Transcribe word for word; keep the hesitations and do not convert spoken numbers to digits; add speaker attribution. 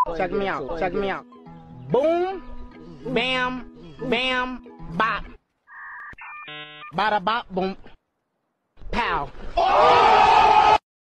Speaker 1: Check me out. Check me out. Boom, bam, bam, bop. Bada bop, boom, pow.